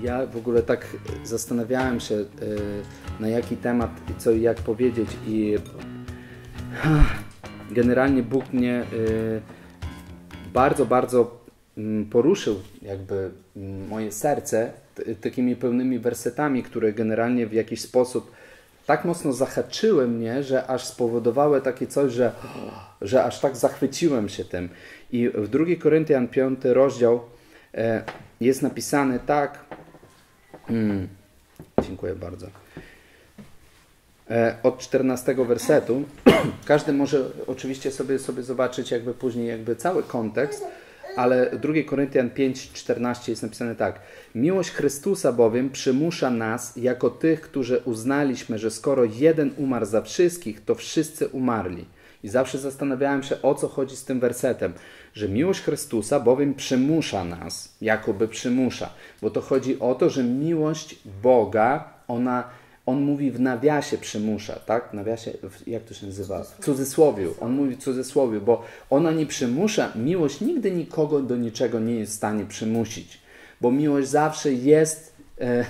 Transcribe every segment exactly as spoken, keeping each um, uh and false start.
ja w ogóle tak zastanawiałem się, na jaki temat i co i jak powiedzieć, i generalnie Bóg mnie bardzo, bardzo poruszył jakby moje serce takimi pełnymi wersetami, które generalnie w jakiś sposób tak mocno zahaczyły mnie, że aż spowodowały takie coś, że, że aż tak zachwyciłem się tym. I w drugiej Koryntian piąty rozdział e, jest napisane tak, hmm, dziękuję bardzo, e, od czternastego wersetu. Każdy może oczywiście sobie, sobie zobaczyć jakby później jakby cały kontekst, ale w drugiej Koryntian pięć, czternaście jest napisane tak. Miłość Chrystusa bowiem przymusza nas, jako tych, którzy uznaliśmy, że skoro jeden umarł za wszystkich, to wszyscy umarli. I zawsze zastanawiałem się, o co chodzi z tym wersetem, że miłość Chrystusa bowiem przymusza nas, jakoby przymusza. Bo to chodzi o to, że miłość Boga, ona, on mówi w nawiasie przymusza, tak? W nawiasie, jak to się nazywa? W cudzysłowiu. On mówi w cudzysłowiu, bo ona nie przymusza. Miłość nigdy nikogo do niczego nie jest w stanie przymusić. Bo miłość zawsze jest e,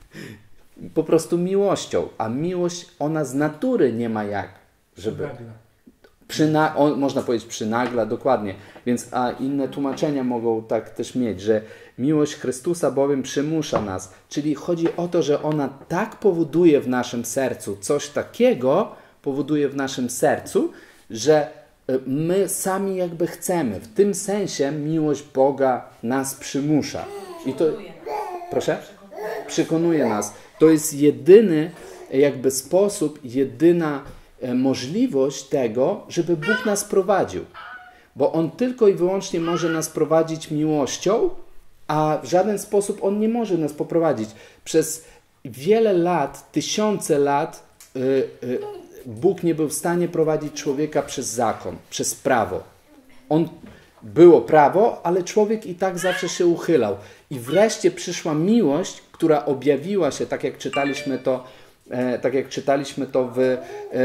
po prostu miłością. A miłość, ona z natury nie ma jak, żeby... Przyna, on, można powiedzieć przynagla, dokładnie. Więc a inne tłumaczenia mogą tak też mieć, że miłość Chrystusa bowiem przymusza nas. Czyli chodzi o to, że ona tak powoduje w naszym sercu, coś takiego powoduje w naszym sercu, że my sami jakby chcemy. W tym sensie miłość Boga nas przymusza. I to, proszę? Przekonuje nas. To jest jedyny jakby sposób, jedyna możliwość tego, żeby Bóg nas prowadził. Bo On tylko i wyłącznie może nas prowadzić miłością, a w żaden sposób On nie może nas poprowadzić. Przez wiele lat, tysiące lat yy, yy, Bóg nie był w stanie prowadzić człowieka przez zakon, przez prawo. On było prawo, ale człowiek i tak zawsze się uchylał. I wreszcie przyszła miłość, która objawiła się, tak jak czytaliśmy to E, tak jak czytaliśmy to w, e,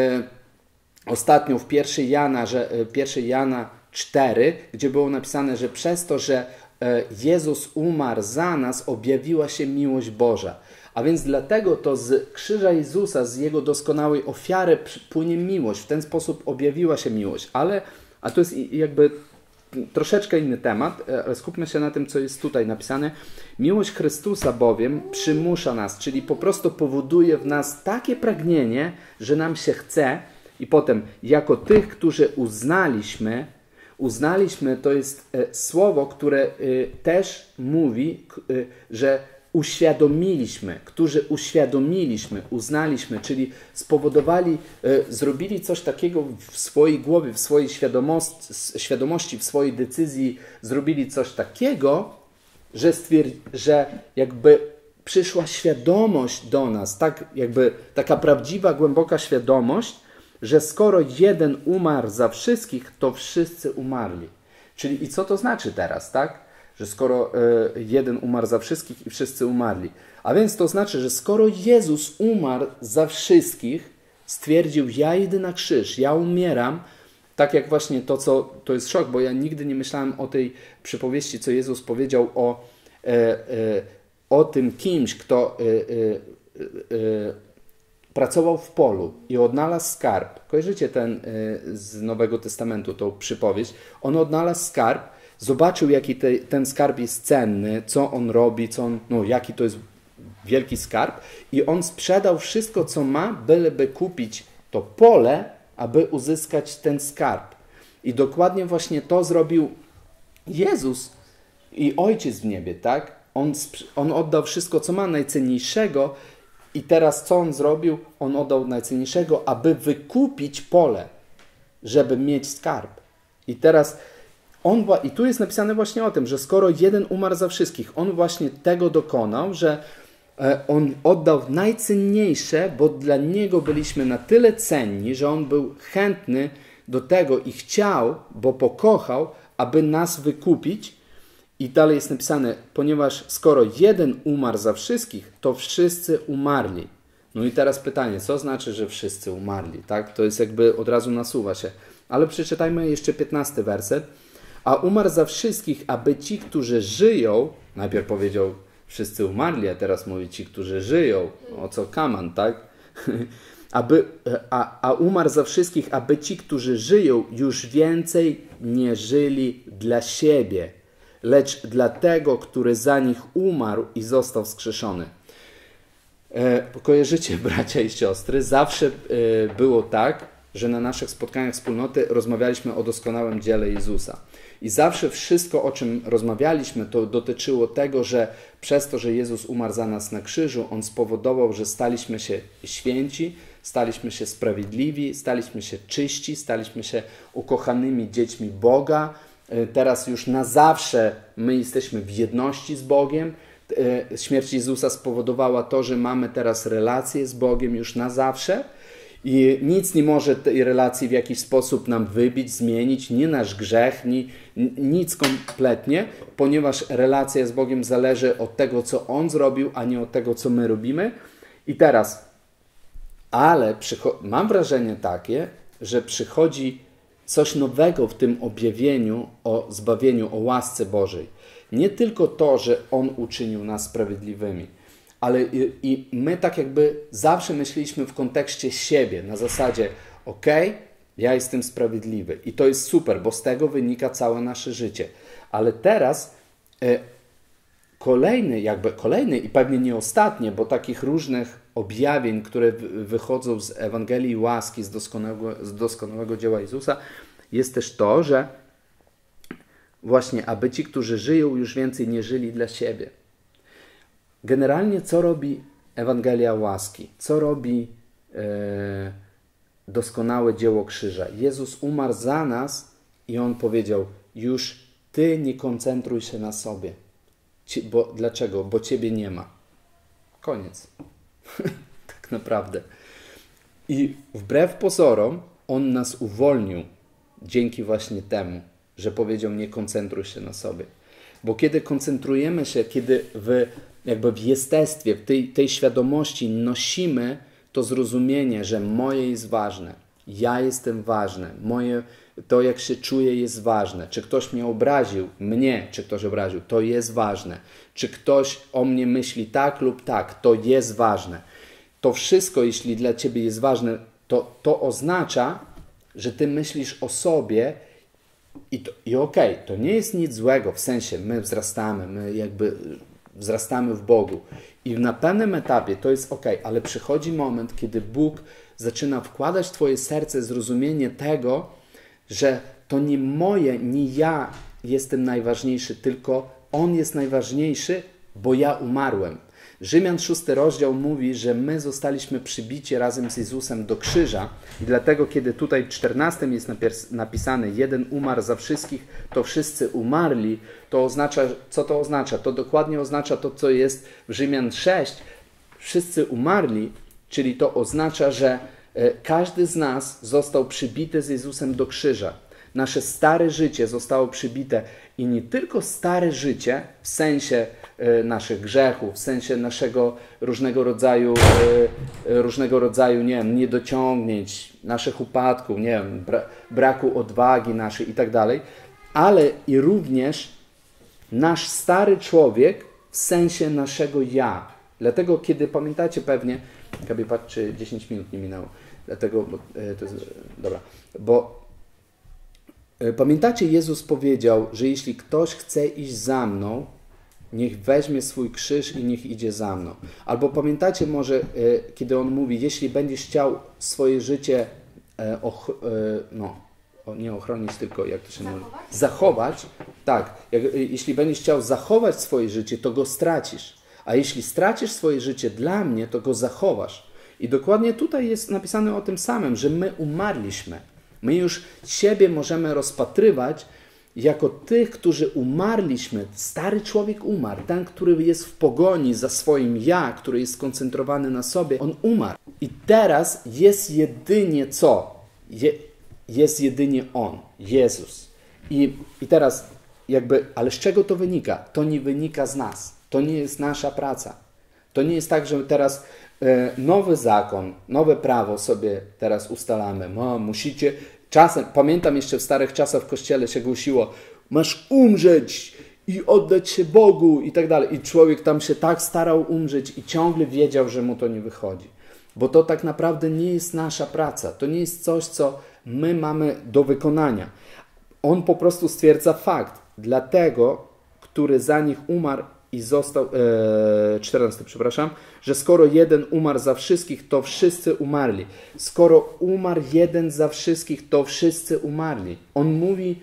ostatnio w pierwszej Jana, że, e, pierwszej Jana cztery, gdzie było napisane, że przez to, że e, Jezus umarł za nas, objawiła się miłość Boża. A więc dlatego to z krzyża Jezusa, z Jego doskonałej ofiary płynie miłość. W ten sposób objawiła się miłość. Ale, a to jest jakby troszeczkę inny temat, ale skupmy się na tym, co jest tutaj napisane. Miłość Chrystusa bowiem przymusza nas, czyli po prostu powoduje w nas takie pragnienie, że nam się chce, i potem jako tych, którzy uznaliśmy, uznaliśmy to jest e, słowo, które e, też mówi, e, że uświadomiliśmy, którzy uświadomiliśmy, uznaliśmy, czyli spowodowali, e, zrobili coś takiego w swojej głowie, w swojej świadomości, świadomości, w swojej decyzji, zrobili coś takiego, że, stwierdzi, że jakby przyszła świadomość do nas, tak jakby taka prawdziwa, głęboka świadomość, że skoro jeden umarł za wszystkich, to wszyscy umarli. Czyli i co to znaczy teraz, tak? Że skoro y, jeden umarł za wszystkich i wszyscy umarli. A więc to znaczy, że skoro Jezus umarł za wszystkich, stwierdził, ja idę na krzyż, ja umieram, tak jak właśnie to, co, to jest szok, bo ja nigdy nie myślałem o tej przypowieści, co Jezus powiedział o, e, e, o tym kimś, kto e, e, e, pracował w polu i odnalazł skarb. Kojarzycie ten e, z Nowego Testamentu, tą przypowieść? On odnalazł skarb, zobaczył, jaki te, ten skarb jest cenny, co on robi, co on, no, jaki to jest wielki skarb, i on sprzedał wszystko, co ma, byleby kupić to pole, aby uzyskać ten skarb. I dokładnie właśnie to zrobił Jezus i Ojciec w niebie, tak? On, on oddał wszystko, co ma, najcenniejszego, i teraz co on zrobił? On oddał najcenniejszego, aby wykupić pole, żeby mieć skarb. I teraz on, i tu jest napisane właśnie o tym, że skoro jeden umarł za wszystkich, on właśnie tego dokonał, że on oddał najcenniejsze, bo dla niego byliśmy na tyle cenni, że on był chętny do tego i chciał, bo pokochał, aby nas wykupić. I dalej jest napisane, ponieważ skoro jeden umarł za wszystkich, to wszyscy umarli. No i teraz pytanie, co znaczy, że wszyscy umarli? Tak? To jest jakby od razu nasuwa się. Ale przeczytajmy jeszcze piętnasty werset. A umarł za wszystkich, aby ci, którzy żyją, najpierw powiedział, Wszyscy umarli, a teraz mówi ci, którzy żyją. O co kaman, tak? Aby, a, a umarł za wszystkich, aby ci, którzy żyją, już więcej nie żyli dla siebie, lecz dla tego, który za nich umarł i został wskrzeszony. E, kojarzycie, bracia i siostry, zawsze e, było tak, że na naszych spotkaniach wspólnoty rozmawialiśmy o doskonałym dziele Jezusa. I zawsze wszystko, o czym rozmawialiśmy, to dotyczyło tego, że przez to, że Jezus umarł za nas na krzyżu, On spowodował, że staliśmy się święci, staliśmy się sprawiedliwi, staliśmy się czyści, staliśmy się ukochanymi dziećmi Boga. Teraz już na zawsze my jesteśmy w jedności z Bogiem. Śmierć Jezusa spowodowała to, że mamy teraz relację z Bogiem już na zawsze. I nic nie może tej relacji w jakiś sposób nam wybić, zmienić, nie nasz grzech, ni, nic kompletnie, ponieważ relacja z Bogiem zależy od tego, co On zrobił, a nie od tego, co my robimy. I teraz, ale mam wrażenie takie, że przychodzi coś nowego w tym objawieniu o zbawieniu, o łasce Bożej. Nie tylko to, że On uczynił nas sprawiedliwymi, ale i, i my tak jakby zawsze myśleliśmy w kontekście siebie, na zasadzie ok, ja jestem sprawiedliwy i to jest super, bo z tego wynika całe nasze życie. Ale teraz e, kolejny, jakby kolejny i pewnie nie ostatnie, bo takich różnych objawień, które wychodzą z Ewangelii łaski, z doskonałego, z doskonałego dzieła Jezusa, jest też to, że właśnie, aby ci, którzy żyją, już więcej nie żyli dla siebie. Generalnie co robi Ewangelia łaski? Co robi e, doskonałe dzieło krzyża? Jezus umarł za nas i On powiedział, już Ty nie koncentruj się na sobie. Ci, bo, dlaczego? Bo Ciebie nie ma. Koniec. Tak naprawdę. I wbrew pozorom On nas uwolnił dzięki właśnie temu, że powiedział, nie koncentruj się na sobie. Bo kiedy koncentrujemy się, kiedy w, jakby w jestestwie, w tej, tej świadomości nosimy to zrozumienie, że moje jest ważne, ja jestem ważny, moje, to jak się czuję jest ważne, czy ktoś mnie obraził, mnie, czy ktoś obraził, to jest ważne, czy ktoś o mnie myśli tak lub tak, to jest ważne. To wszystko, jeśli dla Ciebie jest ważne, to, to oznacza, że Ty myślisz o sobie. I, to, i okej, okay, to nie jest nic złego, w sensie my wzrastamy, my jakby wzrastamy w Bogu. I na pewnym etapie to jest okej, okay, ale przychodzi moment, kiedy Bóg zaczyna wkładać w Twoje serce zrozumienie tego, że to nie moje, nie ja jestem najważniejszy, tylko On jest najważniejszy, bo ja umarłem. Rzymian szósty rozdział mówi, że my zostaliśmy przybici razem z Jezusem do krzyża i dlatego, kiedy tutaj w czternastym jest napisane jeden umarł za wszystkich, to wszyscy umarli, to oznacza, co to oznacza? To dokładnie oznacza to, co jest w Rzymian sześć. Wszyscy umarli, czyli to oznacza, że każdy z nas został przybity z Jezusem do krzyża. Nasze stare życie zostało przybite i nie tylko stare życie w sensie y, naszych grzechów, w sensie naszego różnego rodzaju, y, różnego rodzaju nie wiem, niedociągnięć, naszych upadków, nie wiem, bra braku odwagi naszej i tak dalej, ale i również nasz stary człowiek w sensie naszego ja. Dlatego, kiedy pamiętacie pewnie, Gabi, patrz, czy dziesięć minut nie minęło, dlatego, bo, y, to jest, dobra, bo pamiętacie, Jezus powiedział, że jeśli ktoś chce iść za mną, niech weźmie swój krzyż i niech idzie za mną. Albo pamiętacie może, kiedy On mówi, jeśli będziesz chciał swoje życie och, no, nie ochronić, tylko jak to się mówi? Zachować. Tak, jak, jeśli będziesz chciał zachować swoje życie, to go stracisz. A jeśli stracisz swoje życie dla mnie, to go zachowasz. I dokładnie tutaj jest napisane o tym samym, że my umarliśmy. My już siebie możemy rozpatrywać jako tych, którzy umarliśmy. Stary człowiek umarł. Ten, który jest w pogoni za swoim ja, który jest skoncentrowany na sobie, on umarł. I teraz jest jedynie co? Je, jest jedynie On, Jezus. I, I teraz jakby, ale z czego to wynika? To nie wynika z nas. To nie jest nasza praca. To nie jest tak, że teraz e, nowy zakon, nowe prawo sobie teraz ustalamy. No, musicie... Czasem, pamiętam jeszcze w starych czasach w kościele się głosiło, masz umrzeć i oddać się Bogu i tak dalej. I człowiek tam się tak starał umrzeć i ciągle wiedział, że mu to nie wychodzi. Bo to tak naprawdę nie jest nasza praca. To nie jest coś, co my mamy do wykonania. On po prostu stwierdza fakt. Dlatego, który za nich umarł i został, e, czternasty, przepraszam, że skoro jeden umarł za wszystkich, to wszyscy umarli. Skoro umarł jeden za wszystkich, to wszyscy umarli. On mówi,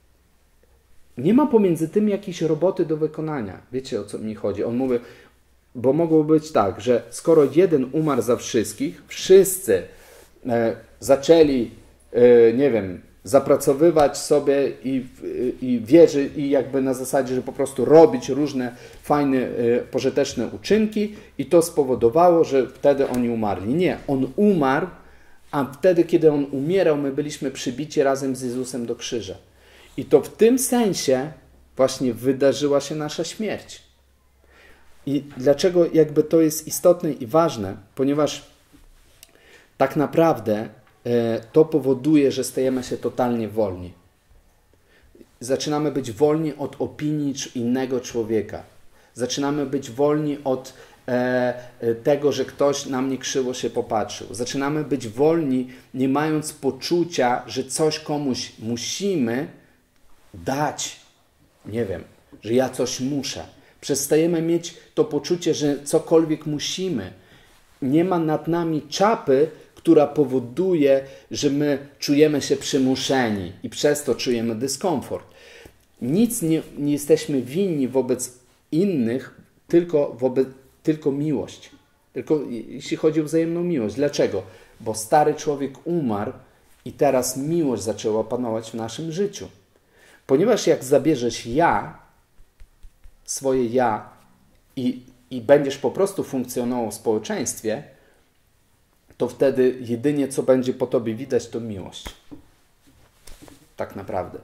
nie ma pomiędzy tym jakiejś roboty do wykonania. Wiecie, o co mi chodzi? On mówi, bo mogło być tak, że skoro jeden umarł za wszystkich, wszyscy e, zaczęli, e, nie wiem, zapracowywać sobie i, i wierzy, i jakby na zasadzie, że po prostu robić różne fajne, e, pożyteczne uczynki i to spowodowało, że wtedy oni umarli. Nie, on umarł, a wtedy, kiedy on umierał, my byliśmy przybici razem z Jezusem do krzyża. I to w tym sensie właśnie wydarzyła się nasza śmierć. I dlaczego jakby to jest istotne i ważne? Ponieważ tak naprawdę e, to powoduje, że stajemy się totalnie wolni. Zaczynamy być wolni od opinii innego człowieka. Zaczynamy być wolni od e, tego, że ktoś na mnie krzywo się popatrzył. Zaczynamy być wolni, nie mając poczucia, że coś komuś musimy dać. Nie wiem, że ja coś muszę. Przestajemy mieć to poczucie, że cokolwiek musimy. Nie ma nad nami czapy, która powoduje, że my czujemy się przymuszeni i przez to czujemy dyskomfort. Nic nie, nie jesteśmy winni wobec innych, tylko, wobec, tylko miłość. Tylko jeśli chodzi o wzajemną miłość. Dlaczego? Bo stary człowiek umarł i teraz miłość zaczęła panować w naszym życiu. Ponieważ jak zabierzesz ja, swoje ja i, i będziesz po prostu funkcjonował w społeczeństwie, to wtedy jedynie co będzie po tobie widać, to miłość. Tak naprawdę.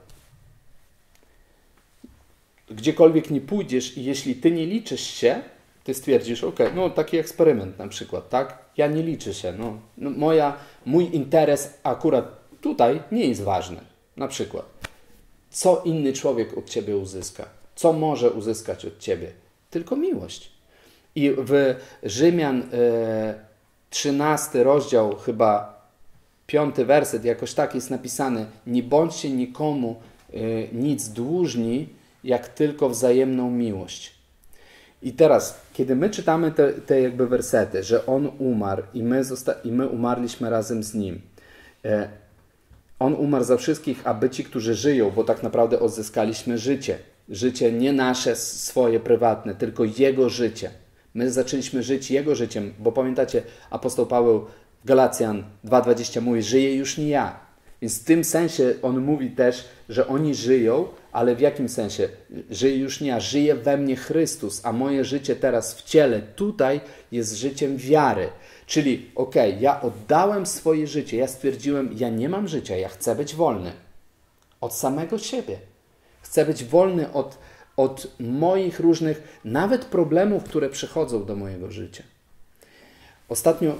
Gdziekolwiek nie pójdziesz i jeśli ty nie liczysz się, ty stwierdzisz, ok, no taki eksperyment na przykład, tak? Ja nie liczę się, no, no moja, mój interes akurat tutaj nie jest ważny. Na przykład, co inny człowiek od ciebie uzyska? Co może uzyskać od ciebie? Tylko miłość. I w Rzymian e, trzynasty rozdział, chyba piąty werset, jakoś tak jest napisane: nie bądźcie nikomu e, nic dłużni, jak tylko wzajemną miłość. I teraz, kiedy my czytamy te, te jakby wersety, że On umarł i my, zosta- i my umarliśmy razem z Nim. E, On umarł za wszystkich, aby ci, którzy żyją, bo tak naprawdę odzyskaliśmy życie. Życie nie nasze, swoje, prywatne, tylko Jego życie. My zaczęliśmy żyć Jego życiem, bo pamiętacie, apostoł Paweł w Galacjan dwa dwadzieścia mówi, żyje już nie ja. Więc w tym sensie on mówi też, że oni żyją, ale w jakim sensie? Żyje już nie ja, żyje we mnie Chrystus, a moje życie teraz w ciele tutaj jest życiem wiary. Czyli okej, okay, ja oddałem swoje życie, ja stwierdziłem, ja nie mam życia, ja chcę być wolny. Od samego siebie. Chcę być wolny od, od moich różnych, nawet problemów, które przychodzą do mojego życia. Ostatnio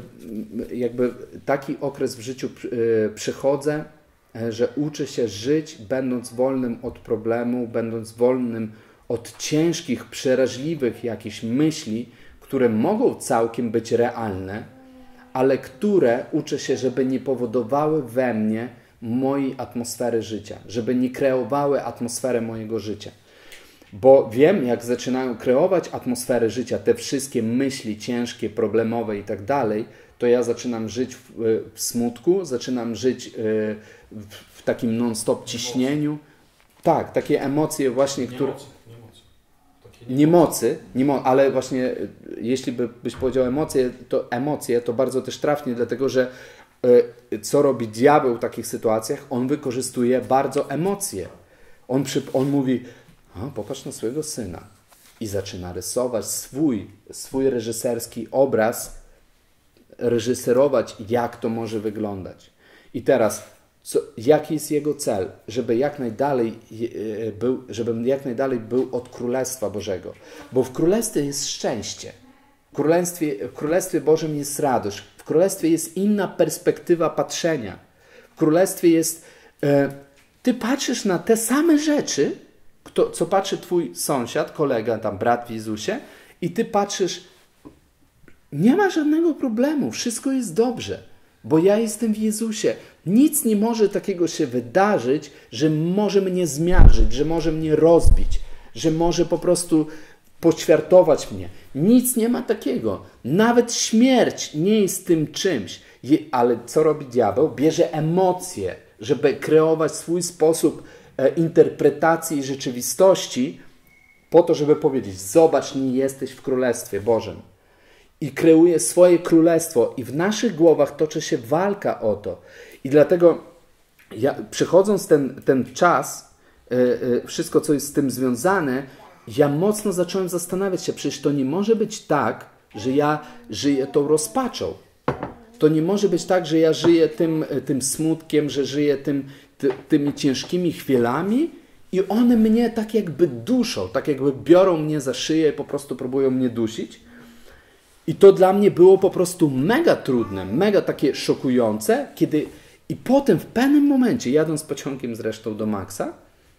jakby taki okres w życiu przychodzę, że uczę się żyć, będąc wolnym od problemu, będąc wolnym od ciężkich, przeraźliwych jakichś myśli, które mogą całkiem być realne, ale które uczę się, żeby nie powodowały we mnie mojej atmosfery życia, żeby nie kreowały atmosferę mojego życia. Bo wiem, jak zaczynają kreować atmosferę życia, te wszystkie myśli ciężkie, problemowe i tak dalej, to ja zaczynam żyć w, w smutku, zaczynam żyć w, w takim non-stop ciśnieniu. Tak, takie emocje właśnie, które... Niemocy, niemo, ale właśnie jeśli by, byś powiedział emocje, to emocje to bardzo też trafnie, dlatego że y, co robi diabeł w takich sytuacjach? On wykorzystuje bardzo emocje. On, przy, on mówi, a, popatrz na swojego syna i zaczyna rysować swój, swój reżyserski obraz, reżyserować, jak to może wyglądać. I teraz Co, jaki jest jego cel? Żeby jak najdalej był, żebym jak najdalej był od Królestwa Bożego. Bo w Królestwie jest szczęście. W Królestwie, w Królestwie Bożym jest radość. W Królestwie jest inna perspektywa patrzenia. W Królestwie jest... E, ty patrzysz na te same rzeczy, to, co patrzy twój sąsiad, kolega, tam brat w Jezusie i ty patrzysz, nie ma żadnego problemu, wszystko jest dobrze, bo ja jestem w Jezusie. Nic nie może takiego się wydarzyć, że może mnie zmiażdżyć, że może mnie rozbić, że może po prostu poćwiartować mnie. Nic nie ma takiego. Nawet śmierć nie jest tym czymś. Je, ale co robi diabeł? Bierze emocje, żeby kreować swój sposób e, interpretacji rzeczywistości po to, żeby powiedzieć, zobacz, nie jesteś w Królestwie Bożym. I kreuje swoje królestwo. I w naszych głowach toczy się walka o to. I dlatego, ja, przechodząc ten, ten czas, e, e, wszystko, co jest z tym związane, ja mocno zacząłem zastanawiać się, przecież to nie może być tak, że ja żyję tą rozpaczą. To nie może być tak, że ja żyję tym, tym smutkiem, że żyję tym, ty, tymi ciężkimi chwilami i one mnie tak jakby duszą, tak jakby biorą mnie za szyję i po prostu próbują mnie dusić. I to dla mnie było po prostu mega trudne, mega takie szokujące, kiedy i potem w pewnym momencie, jadąc pociągiem zresztą do Maxa,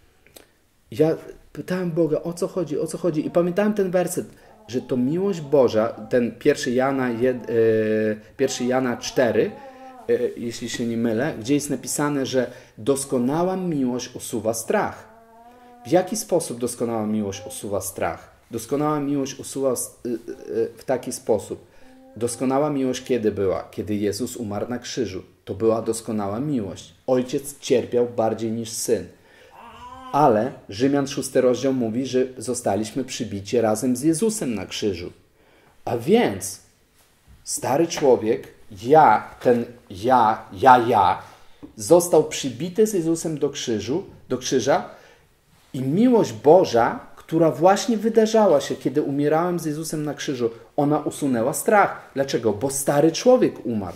ja pytałem Boga, o co chodzi, o co chodzi. I pamiętałem ten werset, że to miłość Boża, ten pierwszy Jana, pierwszy Jana cztery, jeśli się nie mylę, gdzie jest napisane, że doskonała miłość usuwa strach. W jaki sposób doskonała miłość usuwa strach? Doskonała miłość usuwa w taki sposób. Doskonała miłość kiedy była? Kiedy Jezus umarł na krzyżu. To była doskonała miłość. Ojciec cierpiał bardziej niż syn. Ale Rzymian szósty rozdział mówi, że zostaliśmy przybici razem z Jezusem na krzyżu. A więc stary człowiek, ja, ten ja, ja, ja, został przybity z Jezusem do krzyżu, do krzyża i miłość Boża, która właśnie wydarzała się, kiedy umierałem z Jezusem na krzyżu, ona usunęła strach. Dlaczego? Bo stary człowiek umarł.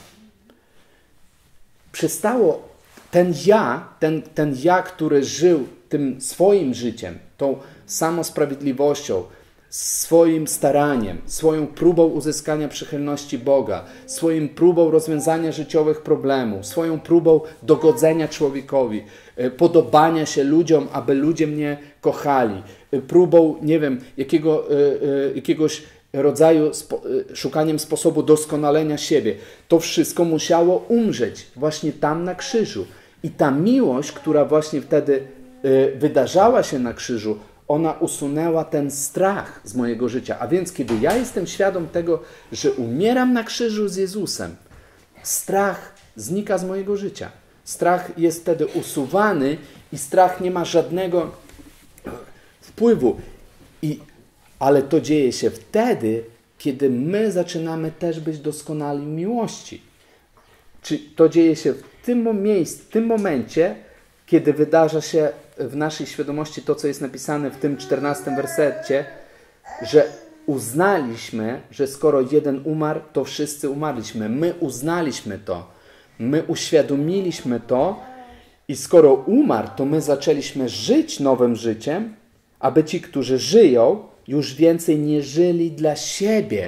Przestało ten ja, ten, ten ja, który żył tym swoim życiem, tą samosprawiedliwością, swoim staraniem, swoją próbą uzyskania przychylności Boga, swoją próbą rozwiązania życiowych problemów, swoją próbą dogodzenia człowiekowi, podobania się ludziom, aby ludzie mnie kochali, próbą, nie wiem, jakiego, jakiegoś rodzaju spo, szukaniem sposobu doskonalenia siebie. To wszystko musiało umrzeć właśnie tam na krzyżu. I ta miłość, która właśnie wtedy wydarzała się na krzyżu, ona usunęła ten strach z mojego życia. A więc kiedy ja jestem świadom tego, że umieram na krzyżu z Jezusem, strach znika z mojego życia. Strach jest wtedy usuwany i strach nie ma żadnego wpływu. I, ale to dzieje się wtedy, kiedy my zaczynamy też być doskonali w miłości. Czy to dzieje się w tym miejscu, w tym momencie, kiedy wydarza się w naszej świadomości to, co jest napisane w tym czternastym wersecie, że uznaliśmy, że skoro jeden umarł, to wszyscy umarliśmy. My uznaliśmy to. My uświadomiliśmy to i skoro umarł, to my zaczęliśmy żyć nowym życiem, aby ci, którzy żyją, już więcej nie żyli dla siebie.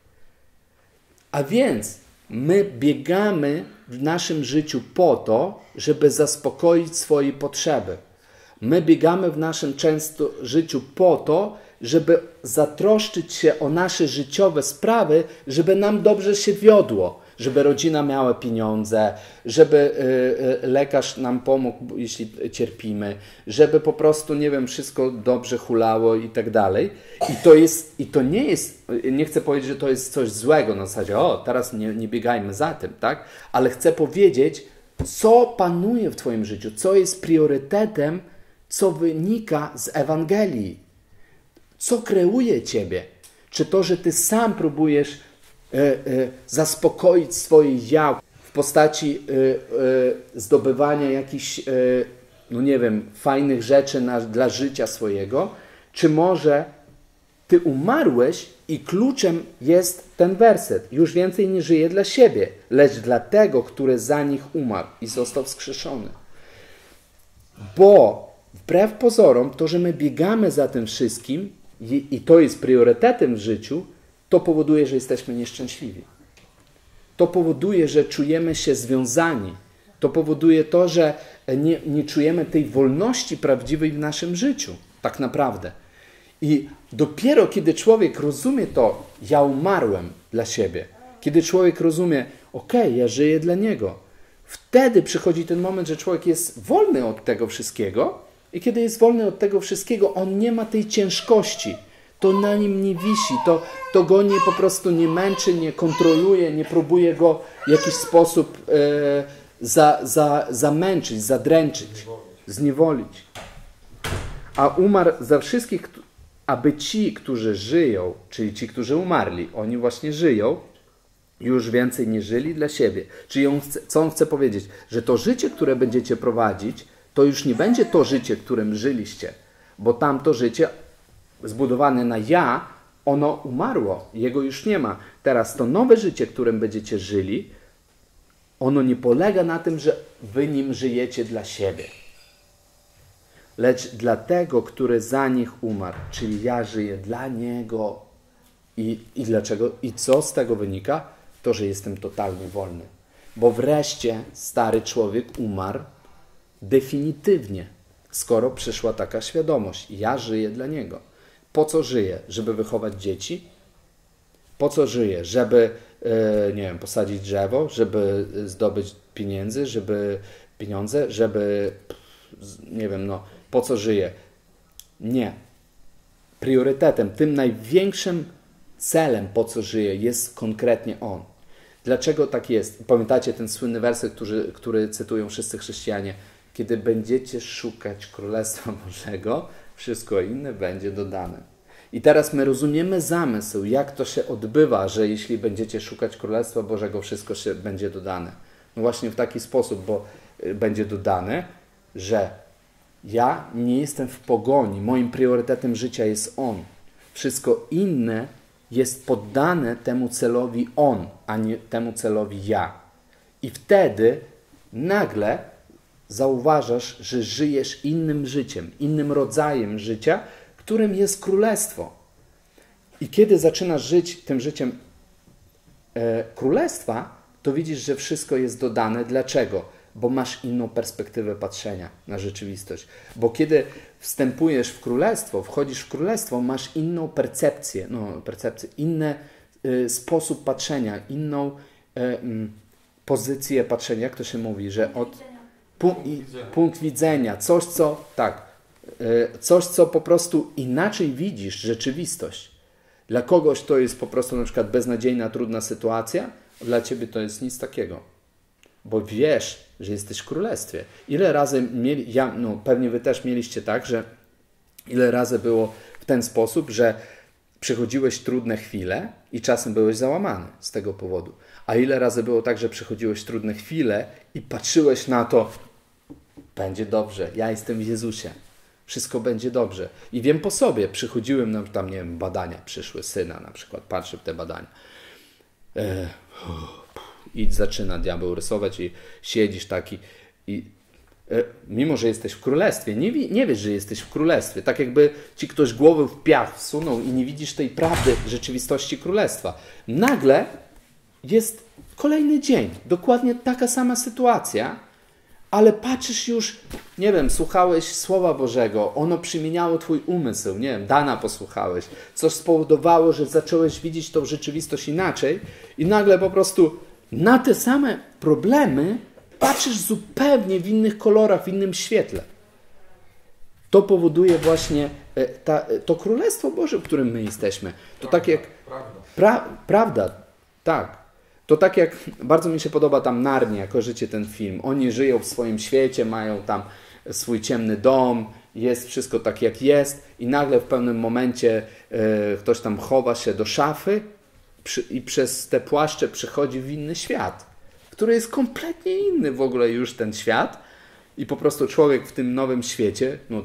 A więc my biegamy w naszym życiu po to, żeby zaspokoić swoje potrzeby. My biegamy w naszym często życiu po to, żeby zatroszczyć się o nasze życiowe sprawy, żeby nam dobrze się wiodło, żeby rodzina miała pieniądze, żeby lekarz nam pomógł, jeśli cierpimy, żeby po prostu, nie wiem, wszystko dobrze hulało i tak dalej. I to jest, i to nie jest, nie chcę powiedzieć, że to jest coś złego na zasadzie, o, teraz nie, nie biegajmy za tym, tak? Ale chcę powiedzieć, co panuje w twoim życiu, co jest priorytetem, co wynika z Ewangelii. Co kreuje ciebie? Czy to, że ty sam próbujesz e, e, zaspokoić swoje ja w postaci e, e, zdobywania jakichś, e, no nie wiem, fajnych rzeczy na, dla życia swojego, czy może ty umarłeś i kluczem jest ten werset. Już więcej nie żyje dla siebie, lecz dla tego, który za nich umarł i został wskrzeszony. Bo wbrew pozorom, to, że my biegamy za tym wszystkim i, i to jest priorytetem w życiu, to powoduje, że jesteśmy nieszczęśliwi. To powoduje, że czujemy się związani. To powoduje to, że nie, nie czujemy tej wolności prawdziwej w naszym życiu. tak naprawdę. I dopiero kiedy człowiek rozumie to, ja umarłem dla siebie, kiedy człowiek rozumie, okej, okay, ja żyję dla Niego, wtedy przychodzi ten moment, że człowiek jest wolny od tego wszystkiego i kiedy jest wolny od tego wszystkiego, on nie ma tej ciężkości. To na nim nie wisi, to, to go nie, po prostu nie męczy, nie kontroluje, nie próbuje go w jakiś sposób e, za, za, zamęczyć, zadręczyć, zniewolić. A umarł za wszystkich, aby ci, którzy żyją, czyli ci, którzy umarli, oni właśnie żyją, już więcej nie żyli dla siebie. Czyli on chce, co on chce powiedzieć? Że to życie, które będziecie prowadzić, to już nie będzie to życie, którym żyliście, bo tamto życie zbudowane na ja, ono umarło, jego już nie ma. Teraz to nowe życie, którym będziecie żyli, ono nie polega na tym, że wy nim żyjecie dla siebie, lecz dla tego, który za nich umarł, czyli ja żyję dla Niego. I, i dlaczego? I co z tego wynika? To, że jestem totalnie wolny. Bo wreszcie stary człowiek umarł definitywnie, skoro przyszła taka świadomość. Ja żyję dla Niego. Po co żyję? Żeby wychować dzieci? Po co żyję? Żeby, nie wiem, posadzić drzewo? Żeby zdobyć pieniędzy? Żeby pieniądze? Żeby, nie wiem, no, po co żyję? Nie. Priorytetem, tym największym celem, po co żyję, jest konkretnie On. Dlaczego tak jest? Pamiętacie ten słynny werset, który, który cytują wszyscy chrześcijanie? Kiedy będziecie szukać Królestwa Bożego, wszystko inne będzie dodane. I teraz my rozumiemy zamysł, jak to się odbywa, że jeśli będziecie szukać Królestwa Bożego, wszystko się będzie dodane. No właśnie w taki sposób, bo będzie dodane, że ja nie jestem w pogoni, moim priorytetem życia jest On. Wszystko inne jest poddane temu celowi On, a nie temu celowi ja. I wtedy nagle zauważasz, że żyjesz innym życiem, innym rodzajem życia, którym jest królestwo. I kiedy zaczynasz żyć tym życiem e, królestwa, to widzisz, że wszystko jest dodane. Dlaczego? Bo masz inną perspektywę patrzenia na rzeczywistość. Bo kiedy wstępujesz w królestwo, wchodzisz w królestwo, masz inną percepcję, no percepcję, inny y, sposób patrzenia, inną y, y, pozycję patrzenia. Jak to się mówi, że od punkt, i, punkt widzenia, coś co tak, y, coś co po prostu inaczej widzisz rzeczywistość. Dla kogoś to jest po prostu na przykład beznadziejna, trudna sytuacja, dla ciebie to jest nic takiego. Bo wiesz, że jesteś w królestwie. Ile razy mieli, ja, no pewnie wy też mieliście tak, że ile razy było w ten sposób, że przychodziłeś trudne chwile i czasem byłeś załamany z tego powodu. A ile razy było tak, że przychodziłeś trudne chwile i patrzyłeś na to, będzie dobrze, ja jestem w Jezusie, wszystko będzie dobrze. I wiem po sobie, przychodziłem nam tam, nie wiem, badania, przyszły syna na przykład, patrzę w te badania. E, I zaczyna diabeł rysować i siedzisz taki i e, mimo, że jesteś w królestwie, nie, nie wiesz, że jesteś w królestwie. Tak jakby ci ktoś głowę w piach wsunął i nie widzisz tej prawdy rzeczywistości królestwa. Nagle jest kolejny dzień, dokładnie taka sama sytuacja, ale patrzysz już, nie wiem, słuchałeś Słowa Bożego, ono przemieniało twój umysł, nie wiem, Dana posłuchałeś, coś spowodowało, że zacząłeś widzieć tą rzeczywistość inaczej i nagle po prostu na te same problemy patrzysz zupełnie w innych kolorach, w innym świetle. To powoduje właśnie ta, to Królestwo Boże, w którym my jesteśmy. To prawda, tak jak... Prawda. Pra, prawda, tak. To tak jak, bardzo mi się podoba tam Narnia, kojarzycie ten film. Oni żyją w swoim świecie, mają tam swój ciemny dom, jest wszystko tak jak jest i nagle w pewnym momencie e, ktoś tam chowa się do szafy przy, i przez te płaszcze przychodzi w inny świat, który jest kompletnie inny w ogóle już ten świat i po prostu człowiek w tym nowym świecie, no,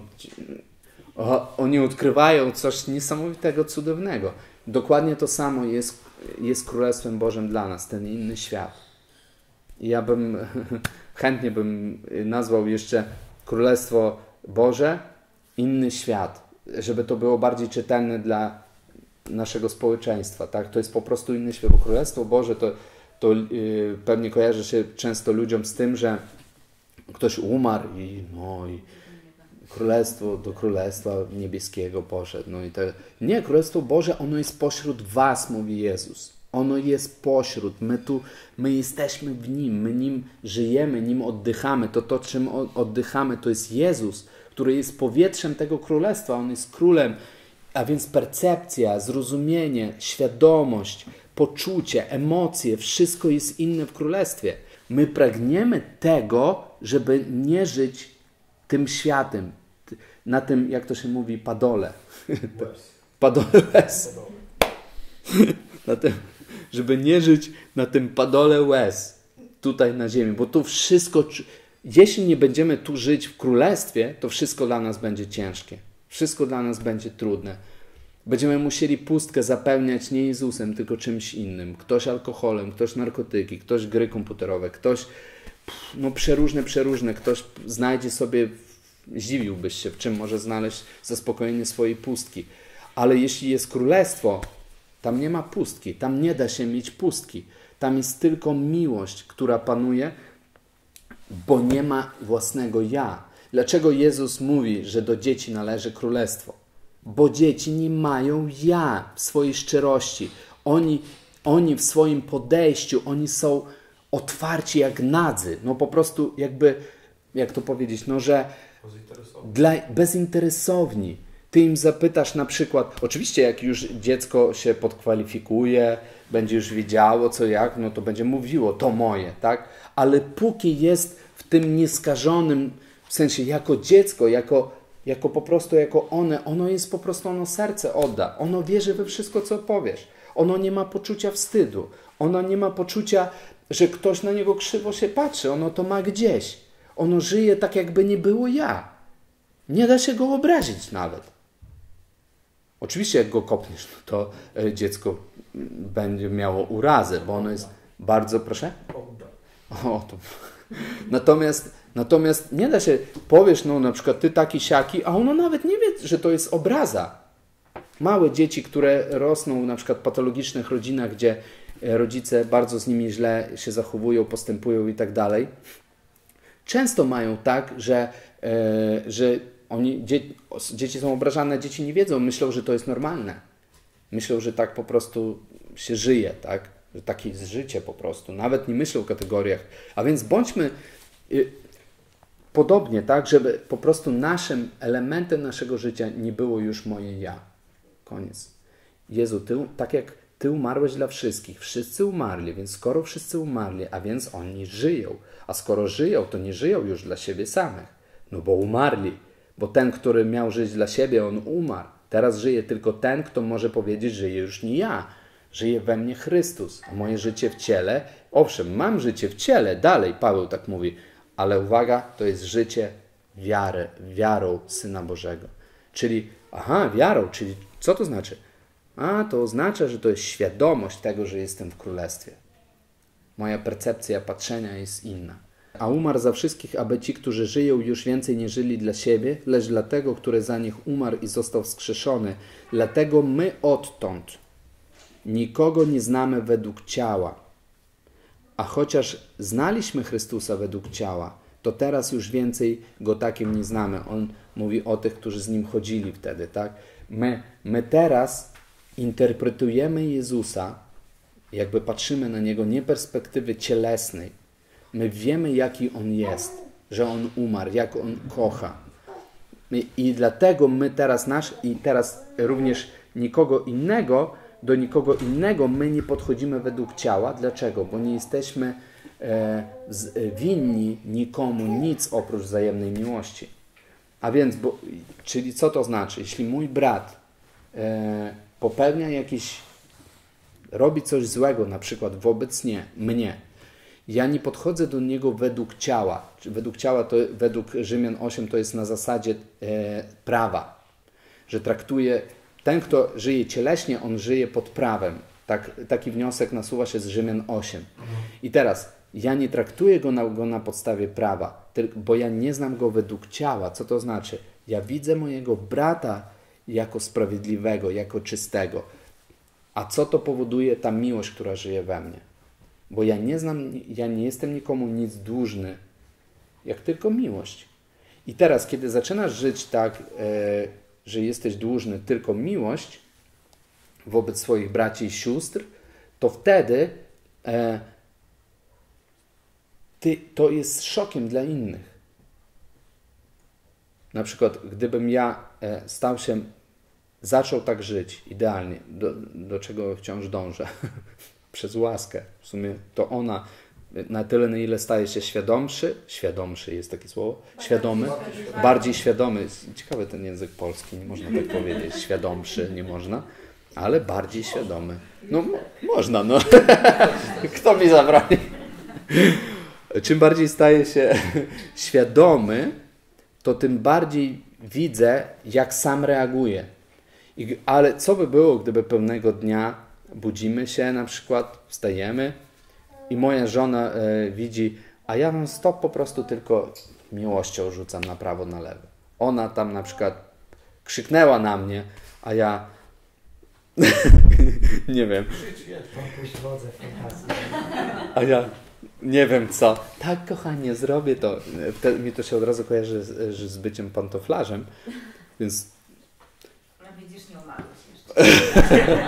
o, oni odkrywają coś niesamowitego, cudownego. Dokładnie to samo jest, jest Królestwem Bożym dla nas, ten inny świat. I ja bym, chętnie bym nazwał jeszcze Królestwo Boże, inny świat, żeby to było bardziej czytelne dla naszego społeczeństwa. Tak? To jest po prostu inny świat, bo Królestwo Boże to, to yy, pewnie kojarzy się często ludziom z tym, że ktoś umarł i, no, i królestwo do Królestwa Niebieskiego poszedł. No i to, nie, Królestwo Boże, ono jest pośród was, mówi Jezus. Ono jest pośród. My tu, my jesteśmy w Nim, my Nim żyjemy, Nim oddychamy. To to, czym oddychamy, to jest Jezus, który jest powietrzem tego Królestwa. On jest Królem. A więc percepcja, zrozumienie, świadomość, poczucie, emocje, wszystko jest inne w Królestwie. My pragniemy tego, żeby nie żyć tym światem, na tym, jak to się mówi, padole. Padole łez. Na tym, żeby nie żyć na tym padole łez tutaj na ziemi, bo tu wszystko, jeśli nie będziemy tu żyć w Królestwie, to wszystko dla nas będzie ciężkie. Wszystko dla nas będzie trudne. Będziemy musieli pustkę zapełniać nie Jezusem, tylko czymś innym. Ktoś alkoholem, ktoś narkotyki, ktoś gry komputerowe, ktoś no przeróżne, przeróżne. Ktoś znajdzie sobie, zdziwiłbyś się, w czym może znaleźć zaspokojenie swojej pustki. Ale jeśli jest królestwo, tam nie ma pustki, tam nie da się mieć pustki. Tam jest tylko miłość, która panuje, bo nie ma własnego ja. Dlaczego Jezus mówi, że do dzieci należy królestwo? Bo dzieci nie mają ja w swojej szczerości. Oni, oni w swoim podejściu, oni są otwarci jak nadzy. No po prostu jakby, jak to powiedzieć, no że dla, bezinteresowni. Ty im zapytasz na przykład, oczywiście jak już dziecko się podkwalifikuje, będzie już wiedziało co jak, no to będzie mówiło, to moje, tak? Ale póki jest w tym nieskażonym, w sensie jako dziecko, jako, jako po prostu jako one, ono jest po prostu, ono serce odda. Ono wierzy we wszystko, co powiesz. Ono nie ma poczucia wstydu. Ono nie ma poczucia, że ktoś na niego krzywo się patrzy. Ono to ma gdzieś. Ono żyje tak, jakby nie było ja. Nie da się go obrazić nawet. Oczywiście jak go kopniesz, no to dziecko będzie miało urazę, bo ono jest bardzo, proszę? O, to... Natomiast, natomiast nie da się, powiesz, no na przykład ty taki siaki, a ono nawet nie wie, że to jest obraza. Małe dzieci, które rosną na przykład w patologicznych rodzinach, gdzie rodzice bardzo z nimi źle się zachowują, postępują i tak dalej, często mają tak, że, e, że oni, dzie, dzieci są obrażane, dzieci nie wiedzą, myślą, że to jest normalne. Myślą, że tak po prostu się żyje, tak? Że takie jest życie po prostu. Nawet nie myślą w kategoriach. A więc bądźmy y, podobnie, tak? Żeby po prostu naszym elementem naszego życia nie było już moje ja. Koniec. Jezu, Ty, tak jak Ty umarłeś dla wszystkich, wszyscy umarli, więc skoro wszyscy umarli, a więc oni żyją. A skoro żyją, to nie żyją już dla siebie samych. No bo umarli. Bo ten, który miał żyć dla siebie, on umarł. Teraz żyje tylko ten, kto może powiedzieć, że żyje już nie ja. Żyje we mnie Chrystus. A moje życie w ciele, owszem, mam życie w ciele, dalej Paweł tak mówi, ale uwaga, to jest życie wiary, wiarą Syna Bożego. Czyli, aha, wiarą, czyli co to znaczy? A, to oznacza, że to jest świadomość tego, że jestem w Królestwie. Moja percepcja patrzenia jest inna. A umarł za wszystkich, aby ci, którzy żyją, już więcej nie żyli dla siebie, lecz dla tego, który za nich umarł i został wskrzeszony. Dlatego my odtąd nikogo nie znamy według ciała. A chociaż znaliśmy Chrystusa według ciała, to teraz już więcej Go takim nie znamy. On mówi o tych, którzy z Nim chodzili wtedy, tak? My, my teraz interpretujemy Jezusa, jakby patrzymy na Niego nie perspektywy cielesnej. My wiemy, jaki On jest, że On umarł, jak On kocha. I, i dlatego my teraz nasz, i teraz również nikogo innego, do nikogo innego my nie podchodzimy według ciała. Dlaczego? Bo nie jesteśmy e, z, winni nikomu nic oprócz wzajemnej miłości. A więc, bo, czyli co to znaczy? Jeśli mój brat e, popełnia jakiś, robi coś złego, na przykład wobec nie, mnie, ja nie podchodzę do niego według ciała. Według ciała, to według Rzymian osiem, to jest na zasadzie e, prawa. Że traktuje, ten, kto żyje cieleśnie, on żyje pod prawem. Tak, taki wniosek nasuwa się z Rzymian osiem. I teraz, ja nie traktuję go na, go na podstawie prawa, bo ja nie znam go według ciała. Co to znaczy? Ja widzę mojego brata jako sprawiedliwego, jako czystego. A co to powoduje? Ta miłość, która żyje we mnie. Bo ja nie znam, ja nie jestem nikomu nic dłużny, jak tylko miłość. I teraz, kiedy zaczynasz żyć tak, e, że jesteś dłużny tylko miłość wobec swoich braci i sióstr, to wtedy e, ty, to jest szokiem dla innych. Na przykład, gdybym ja e, stał się, zaczął tak żyć idealnie, do, do czego wciąż dążę, przez łaskę. W sumie to ona na tyle, na ile staje się świadomszy, świadomszy jest takie słowo, świadomy, bardziej świadomy. Ciekawy ten język polski, nie można tak powiedzieć, świadomszy nie można, ale bardziej świadomy. No można, no. Kto mi zabroni? Czym bardziej staje się świadomy, to tym bardziej widzę, jak sam reaguje. I, ale co by było, gdyby pewnego dnia budzimy się, na przykład wstajemy i moja żona e, widzi, a ja non stop po prostu tylko miłością rzucam na prawo, na lewo. Ona tam na przykład krzyknęła na mnie, a ja nie wiem. A ja nie wiem co. Tak, kochanie, zrobię to. Wtedy mi to się od razu kojarzy z, z byciem pantoflarzem, więc... No widzisz, nie umarłeś jeszcze.